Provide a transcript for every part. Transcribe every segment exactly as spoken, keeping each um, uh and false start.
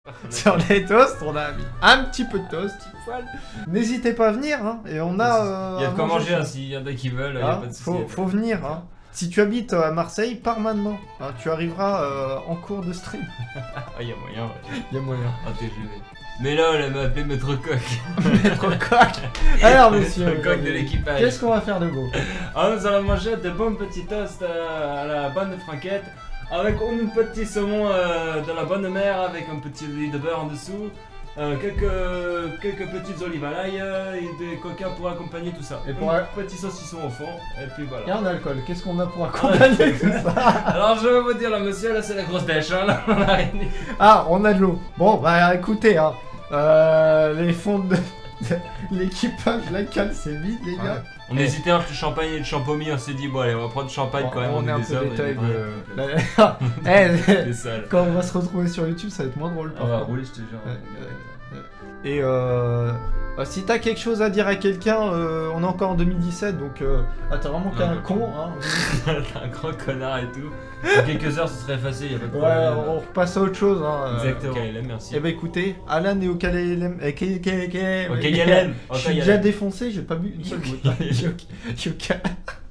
Sur les toasts, on a mis un petit peu de toast, petite poêle. N'hésitez pas à venir, hein, et on a... Euh, il y a de quoi manger, hein, s'il y en a qui veulent, il ah, y a pas de soucis. faut, faut venir, hein. Si tu habites à Marseille, pars maintenant. Hein, tu arriveras euh, en cours de stream. Ah, il y a moyen, ouais. Il y a moyen. Ah, T G V. Mais là, elle m'a appelé Maître Coq. Maître Coq. Alors, monsieur, Maître Coq de l'équipage. qu'est-ce qu'on va faire de beau? Ah, nous allons manger de bons petits toasts euh, à la bonne franquette. Avec un petit saumon euh, de la bonne mer, avec un petit lit de beurre en dessous. Euh, quelques, quelques petites olives à l'ail euh, et des coca pour accompagner tout ça. Et pour un petit saucisson au fond, et puis voilà. Et en alcool, qu'est-ce qu'on a pour accompagner tout ça? Alors je vais vous dire là monsieur, là c'est la grosse dèche, hein, là on a rien dit. Ah, on a de l'eau. Bon, bah écoutez, hein, euh, les fonds de, de l'équipage, la cale, c'est vide les gars. Ouais. On Et... hésitait entre le champagne et le champomis, on s'est dit bon allez on va prendre le champagne Bon, quand même, on, on, est un des peu hommes. détail. Et De... La... eh, des salles. quand on va se retrouver sur YouTube, ça va être moins drôle. On va rouler, je te jure. Ouais, ouais, ouais. Et euh, euh, si t'as quelque chose à dire à quelqu'un, euh, on est encore en deux mille dix-sept, donc euh, ah, t'es vraiment qu'un con, hein. T'es un grand connard et tout. Dans quelques heures, ce serait effacé, y a pas de Ouais, problème. on repasse à autre chose, hein. Exactement. K L M, merci. Eh ben écoutez, Alan est au K L M. Eh, K- K- K- Au K L M. Je suis déjà défoncé, j'ai pas bu une seule goutte. Je suis au- je suis au K-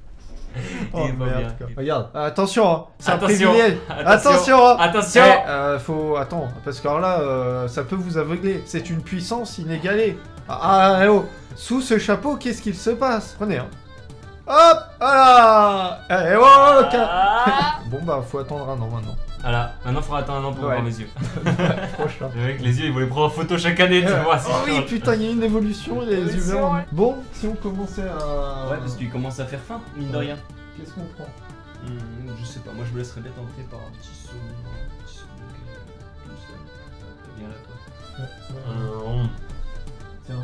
Oh Il va merde, bien. quoi. Regarde, euh, attention, hein, c'est un Attention. privilège. Attention. Attention, hein. Attention. Eh, euh, faut... Attends, parce que alors là, euh, ça peut vous aveugler. C'est une puissance inégalée. Ah, ah, eh oh. Sous ce chapeau, qu'est-ce qu'il se passe? Prenez, hein. Hop, voilà. Eh, oh, ok. Ah. Bon bah, faut attendre un an maintenant. Voilà, maintenant faudra attendre un an pour Ouais. voir mes yeux. Prochain. Le mec, les yeux, ils voulaient prendre en photo chaque année, tu Euh, vois. c'est oh oui, chiant. putain, il y a une évolution, les yeux Évolution, verts. ouais. Bon, si on commençait à... Ouais, parce qu'il commence à faire faim, mine de rien. Qu'est-ce qu'on prend? Hmm, je sais pas, moi je me laisserais bien tenter par un petit saumon. Un petit saumon, ok. Comme ça. T'as bien là, quoi. Euh, Tiens.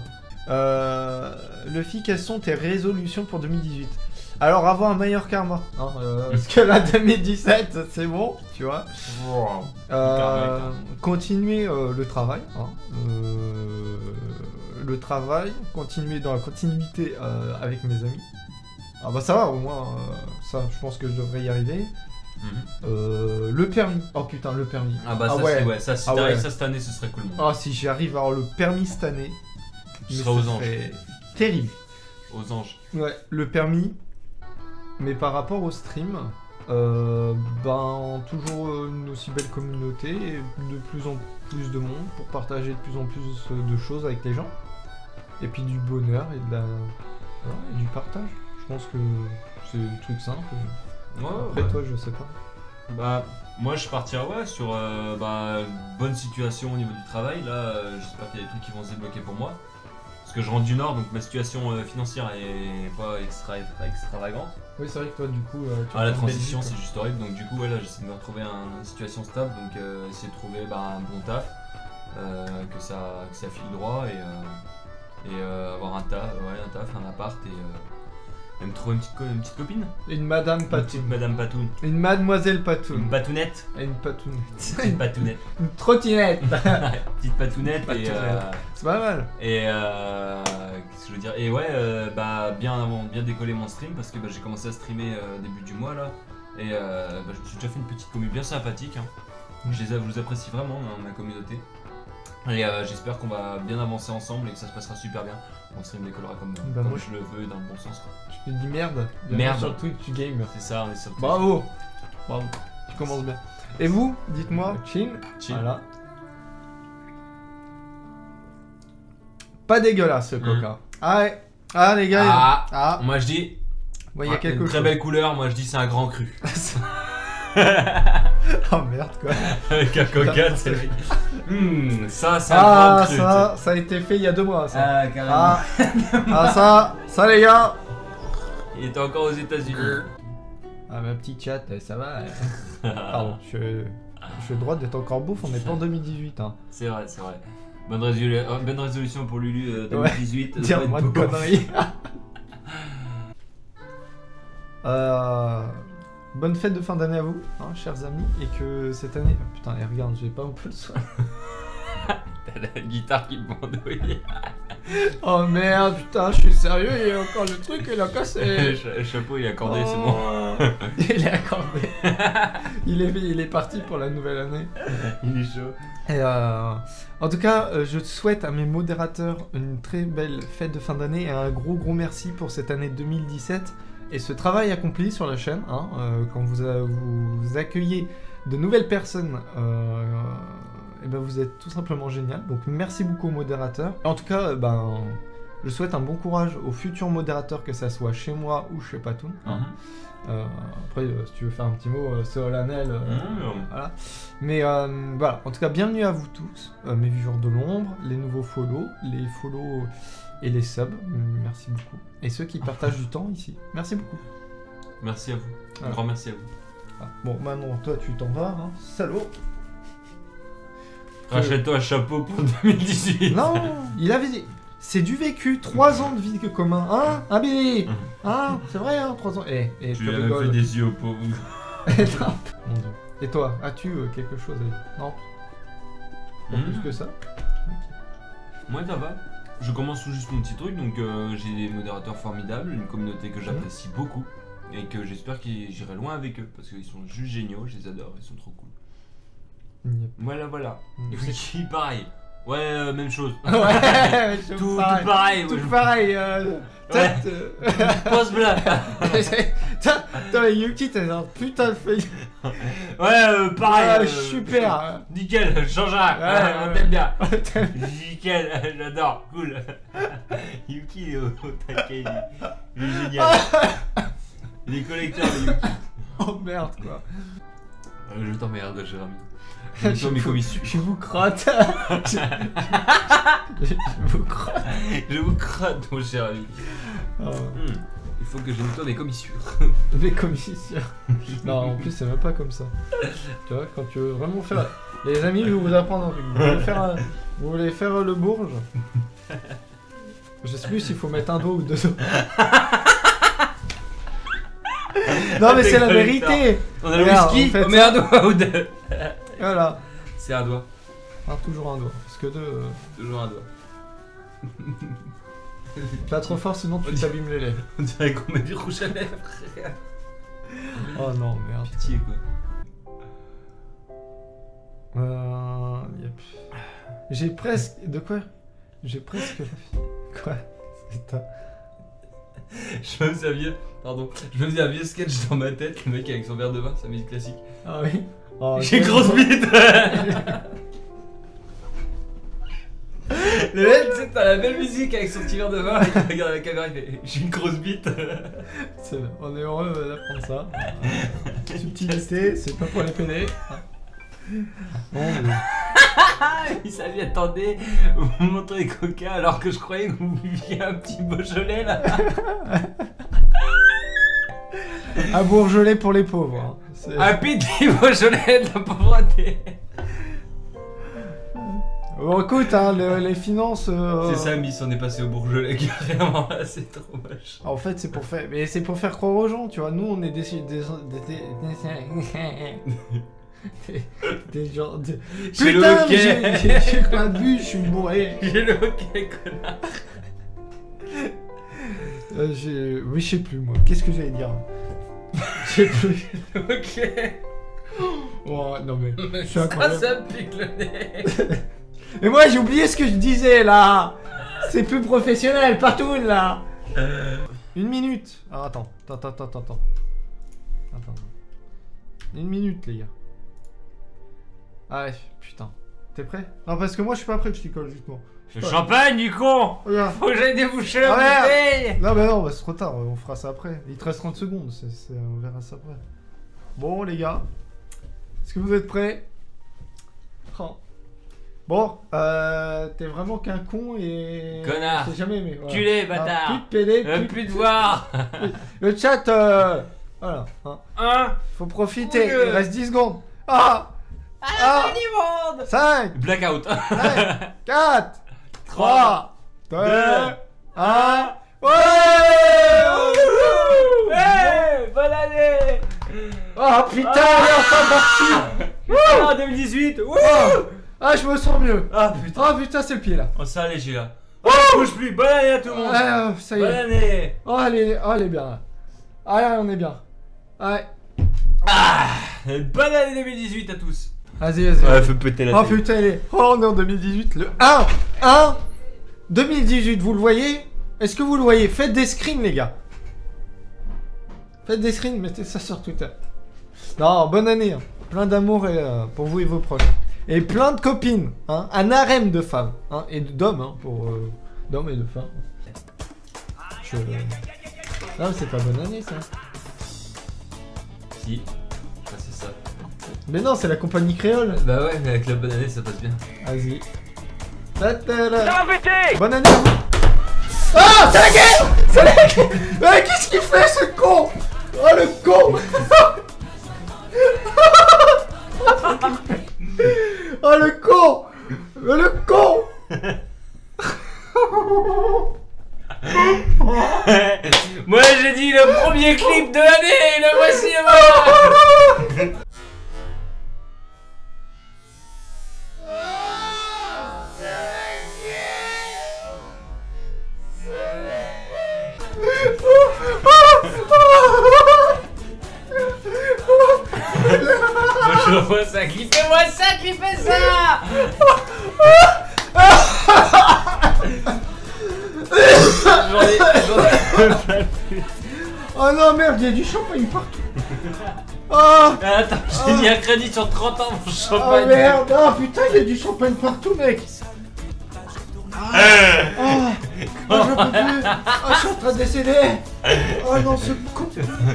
Euh, Luffy, quelles sont tes résolutions pour deux mille dix-huit? Alors, avoir un meilleur karma. Hein, euh, parce que là, deux mille dix-sept, c'est bon, tu vois. Wow. Euh, Karma, continuer euh, le travail. Hein, euh, le travail. Continuer dans la continuité euh, avec mes amis. Ah bah ça va, au moins, euh, ça, je pense que je devrais y arriver. Mhm. Euh, le permis. Oh putain, le permis. Ah bah Ah ça, ouais. c'est ouais, ça, si Ah t'arrives ouais. ça cette année, ce serait cool. Ah, si j'arrive à avoir le permis cette année, Tu mais seras aux ce anges. serait terrible. Aux anges. Ouais, le permis, mais par rapport au stream, euh, ben toujours euh, une aussi belle communauté et de plus en plus de monde pour partager de plus en plus de choses avec les gens. Et puis du bonheur et de la voilà, et du partage. Je pense que c'est un truc simple. Ouais, Après ouais. toi, je sais pas. Bah, moi je partirais ouais, sur euh, bah, bonne situation au niveau du travail. Là, euh, j'espère qu'il y a des trucs qui vont se débloquer pour moi. Parce que je rentre du Nord, donc ma situation euh, financière est pas extra, extravagante. Oui, c'est vrai que toi, du coup, euh, tu Ah, la rentres en transition Belgique, c'est juste horrible, donc du coup ouais, là j'essaie de me retrouver un- une situation stable, donc euh, essayer de trouver bah, un bon taf, euh, que, ça, que ça file droit et, euh, et euh, avoir un taf, ouais, un taf, un appart et euh, même trouver une petite, co- une petite copine. quoi. Une madame Une Patoun. petite Madame Patoun. Une mademoiselle Une Patoun. patounette. Et une Patoun. Une patounette. Une trottinette. Petite patounette et, Patounette. euh, C'est pas mal. et euh, qu'est-ce que je veux dire? Et ouais, euh, bah bien avant, bien décoller mon stream parce que bah, j'ai commencé à streamer euh, début du mois là. Et euh, bah, je me suis déjà fait une petite commu bien sympathique. Hein. Je, les, a- je vous apprécie vraiment, hein, ma communauté. Et euh, j'espère qu'on va bien avancer ensemble et que ça se passera super bien. Mon stream décollera comme, Bah, comme moi, je le veux dans le bon sens. Quoi. Je te dis merde. Bienvenue Merde. Sur Twitch, tu game. C'est ça, on est sur Twitch. Bravo. Bravo. Tu commences bien. Et vous, dites-moi. Chill. Chill. Voilà. Pas dégueulasse ce Mhm. coca. Ah ouais. Ah les gars. Ah. Ah. Moi je dis, Ouais, il y a quelque une chose. très belle couleur, moi je dis c'est un grand cru. Oh merde quoi. Avec un coca, c'est Hum, ça c'est un Ah grand cru. ça, ça a été fait il y a deux mois ça. Ah, carrément. Ah, ah ça, ça les gars. Il était encore aux États-Unis. Ah ma petite chatte, ça va. Pardon, je, je suis le droit d'être encore bouffe, on n'est pas en deux mille dix-huit hein. C'est vrai, c'est vrai. Bonne, résolu- oh, bonne résolution pour Lulu euh, deux mille dix-huit. Ouais. de Dire pas être moins de beau. conneries. euh, bonne fête de fin d'année à vous, hein, chers amis, et que cette année... oh, putain, et regarde, j'ai pas un peu le soin. T'as la guitare qui me pendouille. Oh merde, putain, je suis sérieux, il y a encore le truc, il a cassé. Le chapeau il est accordé, Oh. c'est bon. Il est accordé. il, est, il est parti pour la nouvelle année. Il est chaud. Et euh, en tout cas, euh, je souhaite à mes modérateurs une très belle fête de fin d'année et un gros gros merci pour cette année deux mille dix-sept et ce travail accompli sur la chaîne. Hein, euh, quand vous, a- vous, vous accueillez de nouvelles personnes, euh, et ben vous êtes tout simplement génial. Donc merci beaucoup aux modérateurs. En tout cas, euh, ben, je souhaite un bon courage aux futurs modérateurs, que ça soit chez moi ou chez Patoun. Hein. Euh, après, euh, si tu veux faire un petit mot euh, solennel, euh, Mmh. voilà. Mais euh, voilà, en tout cas, bienvenue à vous tous, euh, mes viewers de l'ombre, les nouveaux follow, les follow et les subs, merci beaucoup. Et ceux qui partagent du temps ici, merci beaucoup. Merci à vous. Un Ah. grand merci à vous. Ah, bon, maintenant, toi, tu t'en vas, hein, salaud. Rachète-toi un chapeau pour deux mille dix-huit. Non, il avait dit... C'est du vécu, trois ans de vie commun, hein, hein, Billy, hein, c'est vrai, hein, trois ans. Eh, eh, Tu je lui as rigole. même fait des yeux au pauvre. Mon Dieu. Et toi, as-tu euh, quelque chose à... Non, pas plus que ça. Moi ça va. Je commence tout juste mon petit truc, donc euh, j'ai des modérateurs formidables, une communauté que j'apprécie beaucoup et que j'espère que j'irai loin avec eux parce qu'ils sont juste géniaux, je les adore, ils sont trop cool. Yep. Voilà, voilà. Et Yep. Ricky, pareil. Ouais, euh, même chose. Ouais, tout, tout tout pareil. pareil. Tout ouais. pareil, euh, tête. euh, Pose blanc. Putain, putain, mais Yuki, t'as un putain de feuille. Ouais, euh, pareil. Ah, euh, super. Nickel, changeras. Ouais, on ouais. t'aime bien. Nickel, j'adore, cool. Yuki, il est au, au taquet, il est, il est génial. Il est collecteur, le Yuki. Oh merde, quoi. Euh, je t'emmerde, Jérémy. Je me mes commissions. Je vous crotte. je, je- je vous crotte. Je vous crotte, mon cher ami. Oh, Hmm, Il faut que je nettoie mes commissures. les commissions. Non, en plus, c'est même pas comme ça. Tu vois, quand tu veux vraiment faire. Les amis, je vais vous apprendre un truc. Vous voulez faire, un- vous voulez faire le bourge. Je sais plus s'il faut mettre un doigt ou deux doigts. Non, mais c'est la vérité. On a le Regarde, whisky, on fait on met ça. un doigt ou deux. Voilà. C'est un doigt, Ah, toujours un doigt. Parce que deux. euh, toujours un doigt. Pas trop fort, sinon tu On t'abîmes les lèvres. On dirait qu'on met du rouge à lèvres. Oh non, merde. Pitié quoi. Euh... yep. J'ai presque... De quoi? J'ai presque... Quoi? C'est un... Je me faisais un vieux, pardon, je me faisais un vieux sketch dans ma tête, le mec avec son verre de vin, sa musique classique. Ah oui? Oh, J'ai quel- grosse bite. Le mec, tu sais, t'as la belle musique avec son petit verre de vin, il regarde la caméra, il fait j'ai une grosse bite. C'est- On est heureux d'apprendre ça. Euh, Subtilité, c'est pas pour les pédés. Bon, mais... Il s'est attendez, vous me montrez Coca alors que je croyais que vous buviez un petit Beaujolais là. À Bourgelet pour les pauvres. Hein. C'est- Un petit Beaujolais de la pauvreté. Bon, écoute, hein, le- les finances... euh, C'est ça, Miss, on est passé au Beaujolais carrément, c'est trop moche. En fait, c'est pour faire... Mais c'est pour faire croire aux gens, tu vois. Nous, on est des... des... des... des... des... des gens... de- J'ai le Putain, hockey. mais j'ai j'ai pas bu, je suis bourré. J'ai le hockey, connard. Euh, j'ai... Oui, je sais plus, moi. Qu'est-ce que j'allais dire? Je sais plus. Le hockey. Oh, non, mais... Je suis Ça, incroyable. ça me pique le nez. Mais moi, j'ai oublié ce que je disais, là. C'est plus professionnel, partout, là. Une minute. Ah, attends. Attends, attends, attends, attends. Attends. Une minute, les gars. Ah ouais, putain. T'es prêt? Non, parce que moi, je suis pas prêt que je t'y colle, justement. Le champagne, du con. Regarde. Faut que j'aille déboucher la Ah, merde. bouteille. Non, mais non, bah, c'est trop tard, on fera ça après. Il te reste trente secondes, c'est, c'est- on verra ça après. Bon, les gars, est-ce que vous êtes prêts? Oh. Bon, euh, t'es vraiment qu'un con et... Connard. Je t'ai jamais aimé. Voilà. Culé, Ah, bâtard. plus de pédé, Euh, plus, plus de voir. Le chat, euh... voilà, hein. Un. Faut profiter, Couilleux. il reste dix secondes. Ah Ah du monde. cinq, Blackout. quatre, trois, deux, un... Ouais Hey, bonne année. Oh putain, elle est enfin partie. Putain, deux mille dix-huit. Wouh. Oh. Ah, je me sens mieux. Ah putain. Oh putain, c'est le pied là. On s'est allégé là. Oh, bouge plus. Bonne année à tout le monde. Ah, ça y Bonne est. année. Oh, elle est, oh, elle est bien là. Ah, là, on est bien. Ouais. Ah, bonne année deux mille dix-huit à tous. Vas-y, vas-y. Ouais, faut péter la Oh télé. putain, elle est. Oh, on est en deux mille dix-huit. Le un. un. deux mille dix-huit, vous le voyez? Est-ce que vous le voyez? Faites des screens, les gars. Faites des screens, mettez ça sur Twitter. Non, bonne année. Hein. Plein d'amour et, euh, pour vous et vos proches. Et plein de copines. Hein. Un harem de femmes. Hein. Et d'hommes, hein, pour. Euh, d'hommes et de femmes. Je... Non, mais c'est pas bonne année, ça. Si, ça c'est ça. Mais non, c'est la compagnie créole. Bah ouais, mais avec la bonne année ça passe bien. Vas-y. Bonne année à vous. Ah, c'est la guerre. C'est la guerre. Mais qu'est-ce qu'il fait, ce con? Oh, le con. Oh, le con. Le con. Moi j'ai dit le premier clip de l'année, le voici moi. Moi je vois ça, clippez-moi ça, clippez ça. J'en ai, j'en ai... Oh non, merde, il y a du champagne partout. Oh, Attends, j'ai mis un crédit sur trente ans mon oh champagne. merde, oh putain, il y a du champagne partout, mec. Ah, oh, oh, je peux plus. Oh, je suis en train de décéder. Oh non, ce con.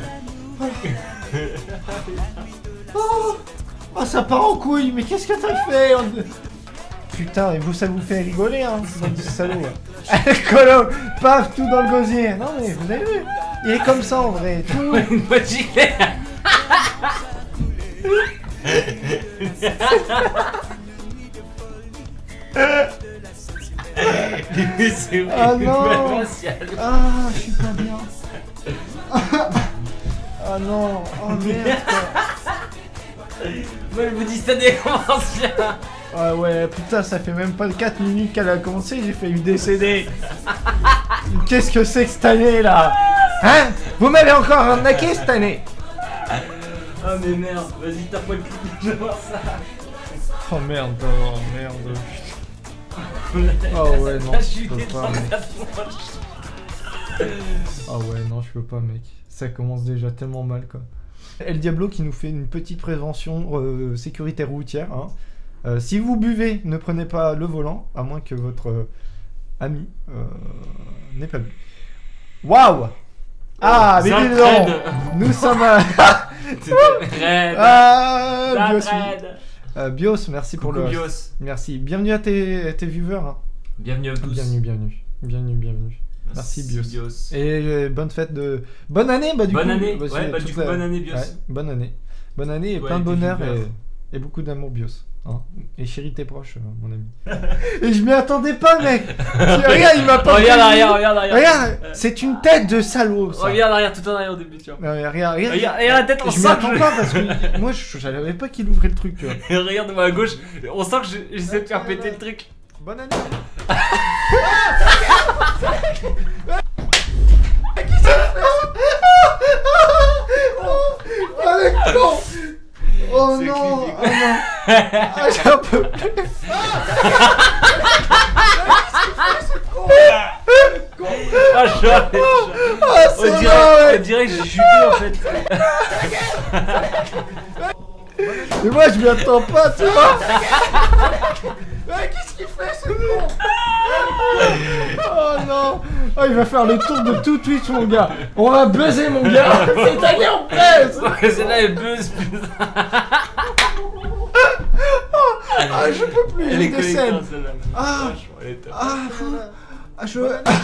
Oh, oh, ça part en couille, mais qu'est-ce que t'as fait? Putain, et vous, ça vous fait rigoler, hein, ce salaud. Colo, paf, tout dans le gosier. Non, mais vous avez vu, il est comme ça en vrai. Tout. Une bonne gilet. Ah non. Ah, je suis pas bien. Ah non. Oh merde. Moi je vous dis cette année commence bien. Ah ouais, putain, ça fait même pas quatre minutes qu'elle a commencé, j'ai failli décéder. Qu'est-ce que c'est que cette année là? Hein? Vous m'avez encore arnaqué cette année? Oh mais merde, vas-y t'as pas le clip, je veux voir ça. Oh merde, oh merde. Oh ouais, non, je peux pas, mec. Ah ouais, non, je peux pas, mec. Ça commence déjà tellement mal, quoi. El Diablo qui nous fait une petite prévention euh, sécurité routière. Hein. Euh, si vous buvez, ne prenez pas le volant, à moins que votre euh, ami euh, n'ait pas bu. Waouh! Ah, mais dis donc! Nous sommes à... Ah, Bios, euh, Bios, merci Coucou pour le... Bios. Merci. Bienvenue à tes, tes viewers. Hein. Bienvenue à tous. Bienvenue, bienvenue. Bienvenue, bienvenue. Merci, Bios. Bios. Et euh, bonne fête de... Bonne année, bah du bonne coup. Année. Bah, ouais, bah du coup, la... bonne année, Bios. Ouais, bonne année. Bonne année et ouais, plein de bonheur et, et, et beaucoup d'amour, Bios. Hein. Et chéris tes proches, euh, mon ami. Et je m'y attendais pas, mec. Regarde, il m'a pas... Regarde arrière, regarde arrière. Regarde, c'est une tête de salaud, ça. Regarde arrière, tout en arrière au début, tu vois. Non, mais regarde, regarde. Regarde, regarde la tête, on Je m'y sent attends que pas parce que moi, je je savais pas qu'il ouvrait le truc, tu vois. je... Regarde-moi à gauche, on sent que je- j'essaie de faire péter le truc. Bonne année. Oh le con. Oh C'est non. creepy, Oh non. Ah, j'en peux plus. Ah, je suis allé, Ah, on c'est dirait, vrai. on dirait que j'ai chuté en fait. Mais moi je m'y attends pas, tu vois. Mais qu'est-ce qu'il fait ce con? Oh non. Oh, il va faire le tour de tout Twitch, mon gars. On va buzzer, mon gars. C'est-à-dire on buzz. Ouais, celle-là elle buzz, putain. Ah, je peux plus, Elle je est décède. collector celle-là. Ah. Franchement, elle est top. Ah, fou. Ah, je...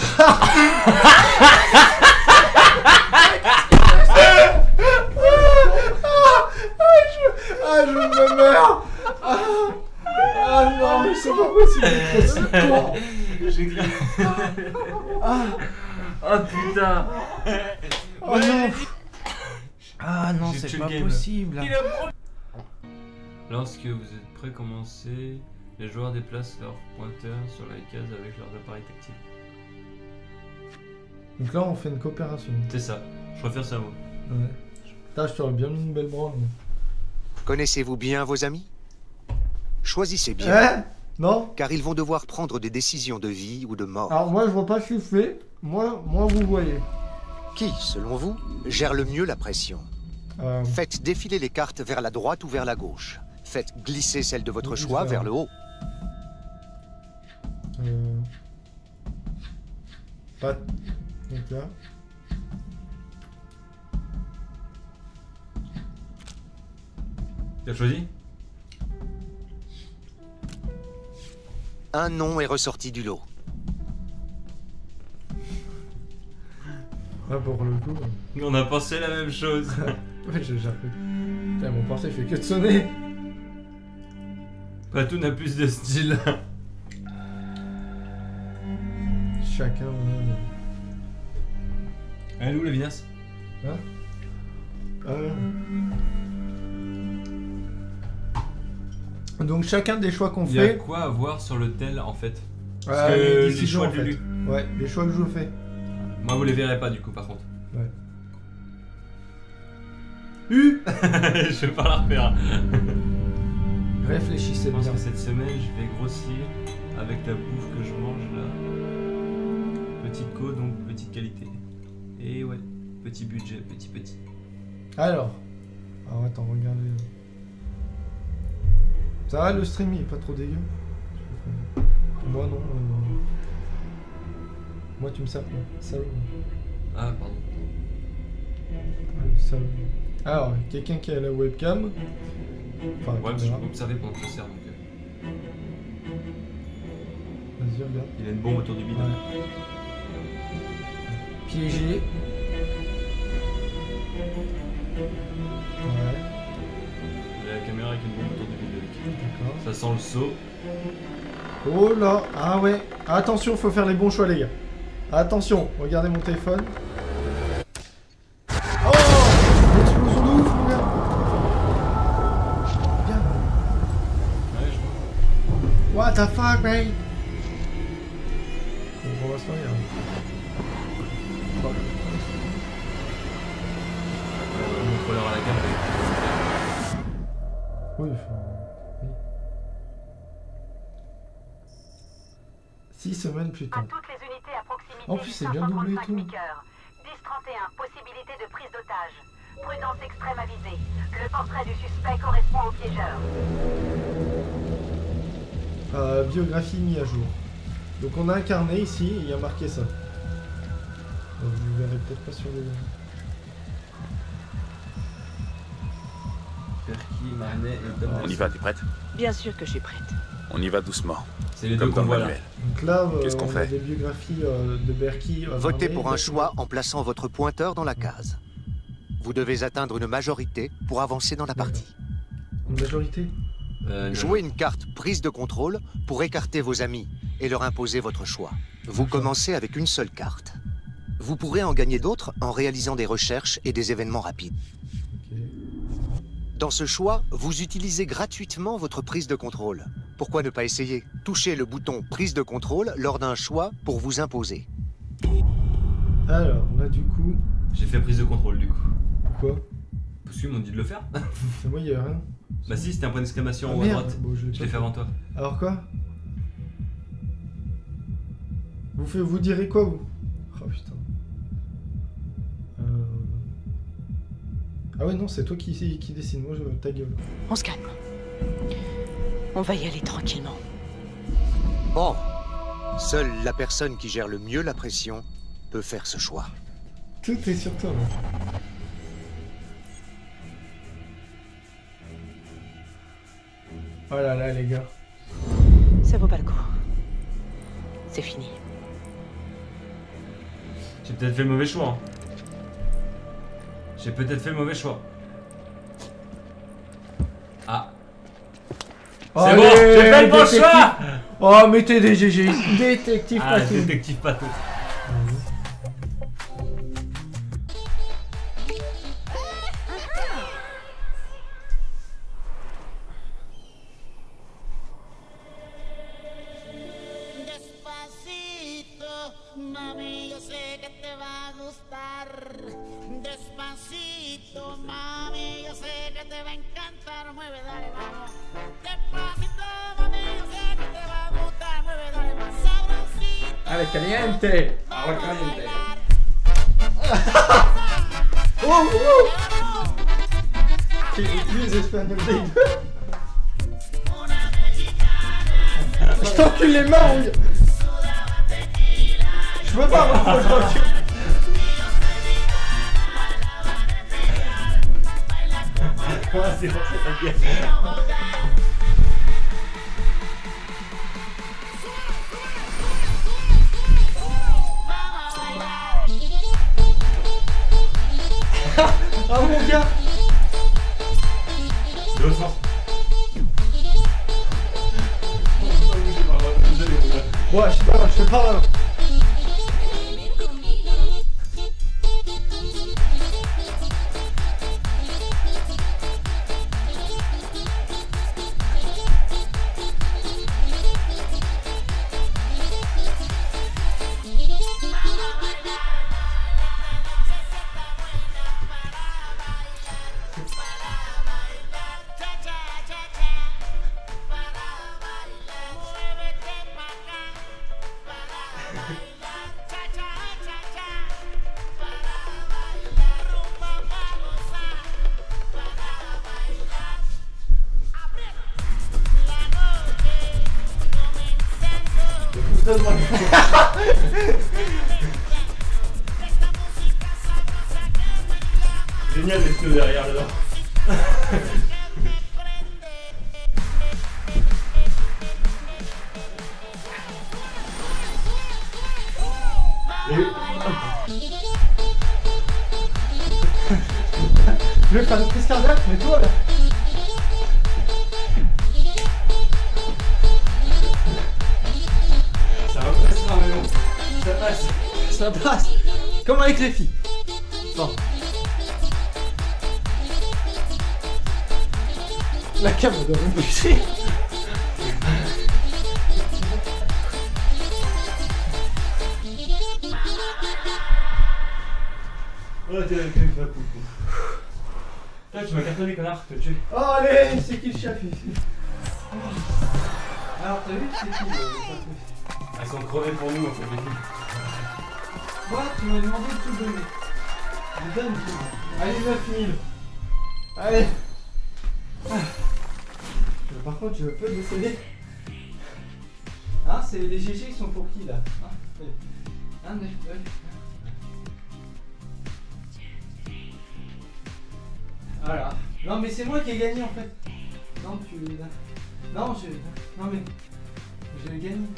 Ah, je me meurs. Ah, ah non, mais c'est pas possible d'être aussi con. J'ai cru. Ah, Oh putain. oh non. Ah non, J'ai c'est tué pas le game. possible. Il a pro- Lorsque vous êtes prêts, commencez. Les joueurs déplacent leur pointeur sur la case avec leurs appareils tactiles. Donc là, on fait une coopération. C'est ça, je préfère ça moi. Ouais. Putain, je t'aurais bien mis une belle branle. Connaissez-vous bien vos amis? Choisissez bien, Hein? Non? car ils vont devoir prendre des décisions de vie ou de mort. Alors moi, je vois pas siffler. Moi, moi, vous voyez. Qui, selon vous, gère le mieux la pression? Euh, Faites défiler les cartes vers la droite ou vers la gauche. Faites glisser celle de votre Oui, choix ça. vers le haut. euh... Pas... Donc là. T'as choisi? Un nom est ressorti du lot. Ah, pour le coup. On a pensé la même chose. Ouais, j'ai déjà fait. Putain, mon portée fait que de sonner. Patou n'a plus de style. Chacun. euh, Elle est où la vinasse? euh. Donc chacun des choix qu'on Il y a fait. quoi à voir sur le tel en fait? Parce Ah, que les les décisions, choix en de fait. Lulu. Ouais, les choix que je fais. Moi vous les verrez pas du coup par contre. Ouais. U Je vais pas la refaire. Réfléchissez Je pense bien. que cette semaine je vais grossir avec la bouffe que je mange là. Petite co donc petite qualité. Et ouais, petit budget, petit petit. Alors. Alors attends, regardez. Ça va, le stream il est pas trop dégueu? Moi non. euh, Moi tu me sers pas. Salaud. Ah pardon. Ouais, salaud. Alors, quelqu'un qui a la webcam. Enfin, Ouais, parce que je caméra. peux observer pendant que je sers donc. euh, Vas-y, regarde. Il a une bombe autour du bide. Ouais. Piégé. Ouais, Il a la caméra avec une bombe autour du bide. d'accord. Ça sent le saut. Oh là, ah ouais. Attention, faut faire les bons choix, les gars. Attention, regardez mon téléphone. Oh, l'explosion de ouf, mon gars. Bien. Ouais, je vois. What the fuck, mate. Bon, pour l'instant, il y a... Voilà. Euh, mon contrôleur à la carte. Oui, enfin... oui. Six semaines plus À tard. toutes les unités à proximité. En plus, du c'est bien doublé et tout. Miqueur. dix trente et un, possibilité de prise d'otage. Prudence extrême avisée. Le portrait du suspect correspond au piégeur. Euh, biographie mise à jour. Donc on a un carnet ici, et il y a marqué ça. Donc, vous verrez peut-être pas sur les... Perky, Marnet et Tom. On y va, t'es prête? Bien sûr que je suis prête. On y va doucement, C'est les deux comme dans qu'on le voit là. manuel. Donc là, euh, Qu'est-ce qu'on on a fait des biographies euh, de Berkey. euh, Votez Marnet, pour un Berkey. choix en plaçant votre pointeur dans la case. Vous devez atteindre une majorité pour avancer dans la partie. Une majorité. Euh, Jouez une carte prise de contrôle pour écarter vos amis et leur imposer votre choix. Vous commencez avec une seule carte. Vous pourrez en gagner d'autres en réalisant des recherches et des événements rapides. Ok. Dans ce choix, vous utilisez gratuitement votre prise de contrôle. Pourquoi ne pas essayer? Touchez le bouton prise de contrôle lors d'un choix pour vous imposer. Alors, là du coup... J'ai fait prise de contrôle du coup. Quoi? Parce qu'ils m'ont dit de le faire. C'est moi, il y a rien. Bah si, c'était un point d'exclamation Ah, en haut à merde. droite. Bon, je l'ai Je pas l'ai fait avant toi. Alors quoi? Vous, fait, vous direz quoi, vous? Oh putain. Euh... Ah ouais, non, c'est toi qui, qui décide. Moi, je... ta gueule. On se calme. On va y aller tranquillement. Bon, seule la personne qui gère le mieux la pression peut faire ce choix. Tout est sur toi, là. Oh là là, les gars. Ça vaut pas le coup. C'est fini. J'ai peut-être fait le mauvais choix. hein. J'ai peut-être fait le mauvais choix. Ah. C'est Allez, bon, j'ai fait le bon détective. choix. Oh, mettez des G G. Détective Ah, Patou. détective Patou. Allez, caliente. Agua caliente. Oh, oh. Lui, les Espagnols, je t'encule les mains, oui. Je veux pas, moi, faut que je t'encule. Ouais, c'est pour ça que t'inquiète. Ah mon gars. De l'autre sens. Ouais, je sais pas, je fais pas là. Génial les yeux derrière là. Je vais faire une crise cardiaque, mais toi là. Ça va passer, mais bon. Ça passe. Ça passe. Comme avec les filles. Bon. La cam doit me bouger. Oh, t'es avec une fois, coucou. Toi, tu m'as cartonné, connard, tu vas tuer. Oh, allez, c'est qui le chef ici? Alors, t'as vu, c'est qui le chef? Elles sont crevées pour nous, en fait, les filles. Moi, tu m'as demandé de tout donner. Je donne tout. Allez, neuf mille. Allez. Ah. Par contre, tu veux pas décéder. Ah, c'est les G G qui sont pour qui là? Ah, oui. Un, deux, deux. Voilà. Non, mais c'est moi qui ai gagné en fait. Non, tu. Non, je. Non, mais. J'ai gagné.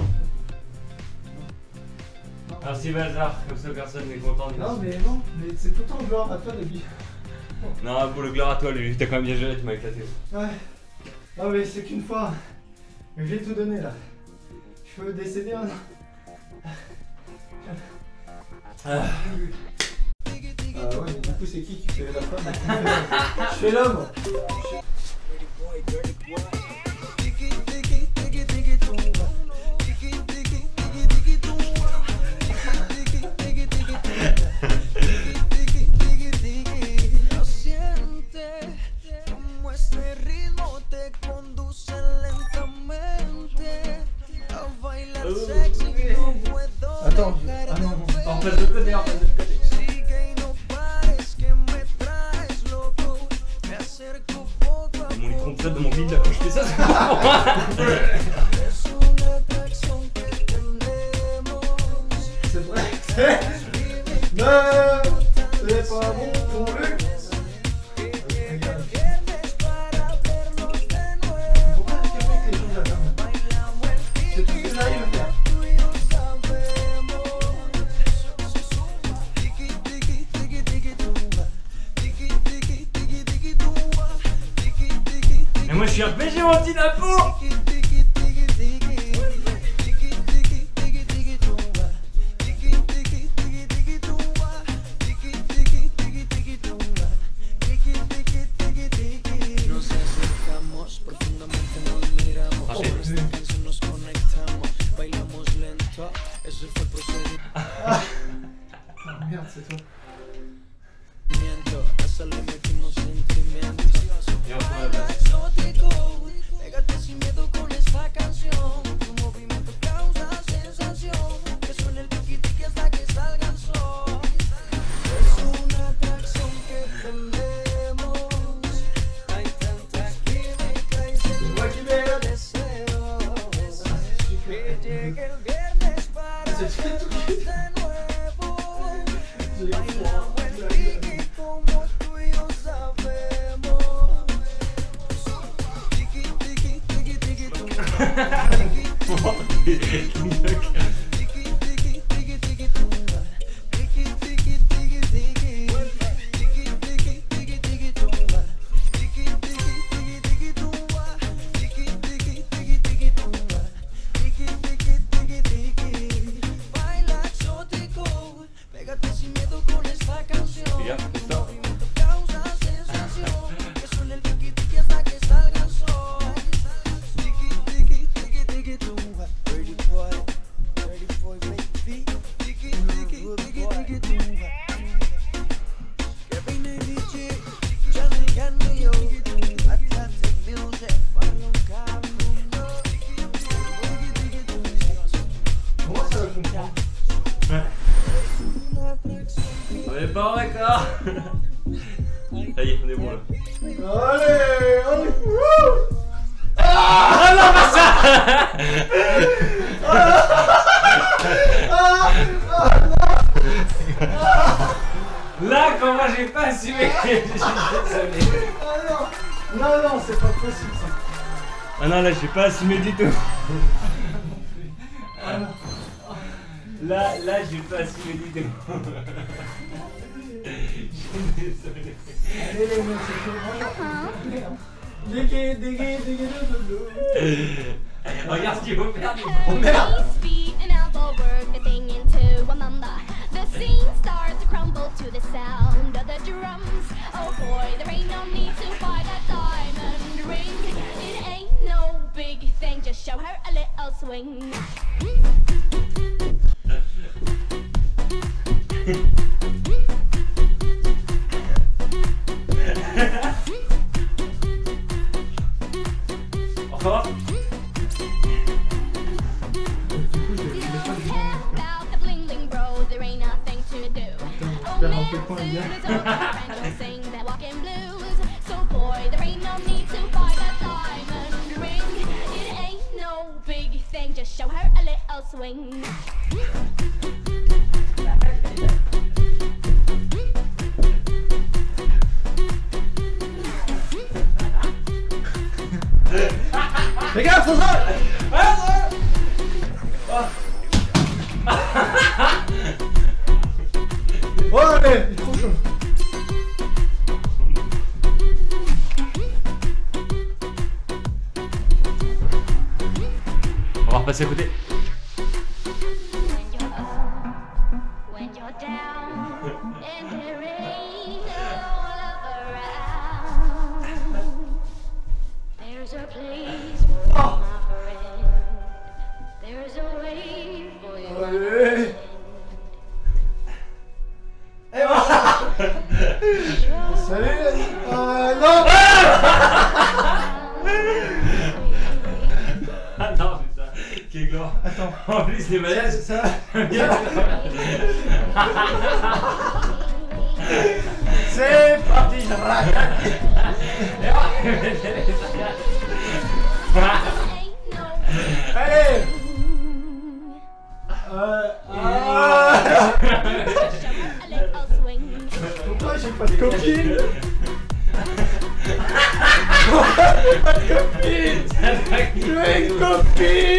Merci Bazar, comme ça personne n'est content. Non, mais non, mais c'est tout le temps gloire à toi, Dabi. Non, pour le gloire à toi, lui, t'as quand même bien géré, tu m'as éclaté. Ouais. Non, mais c'est qu'une fois. J'ai tout donné là. Je peux décéder maintenant. Ah. Euh, ouais, mais du coup, c'est qui qui fait la femme? Je fais l'homme. Attends, je... ah non, non, en face de côté, en face de côté. Mon lit trompe de mon vide là, quand je fais ça, c'est pas pour moi. C'est vrai, c'est... Non, c'est pas bon pour lui. Pourquoi tu fais que les choses à faire? C'est tout ce que j'arrive à faire. Mais moi je suis R P G, mon petit Napo. Ah merde, c'est toi. Et on se voit là-bas. On est pas d'accord. Ça y est, on est bon là. Allez, allez, wouh. Ah non, pas ça. Là, comment j'ai pas assumé. Je suis désolé. Ah non, non, non, c'est pas possible ça. Ah non, là, j'ai pas assumé du tout. Là, là, j'ai pas assumé du tout. Je suis désolé. Allez les mecs, c'est chaud. Dégué, dégué, dégué, dégué. Regarde ce qu'il faut faire. Oh merde. Feet and elbow work the thing into a mamba. The scene starts to crumble to the sound of the drums. Oh boy, there ain't no need to buy that diamond ring. It ain't no big thing, just show her a little swing. Encore. Just show her a little swing. Les gars, faut ça. Oh allez, il est trop chaud. On va repasser à côté. When you're down and there ain't no love around, there's a place for you, my friend. There's a way for you. Allez. Et voilà. Salut. Euh, non. Ah non, putain, quel gore. Attends. En plus, les malaises. Ça. C'est parti. Allez. Euh, ah. Pourquoi j'ai pas de copine? Pourquoi j'ai pas de copine? Je veux une copine.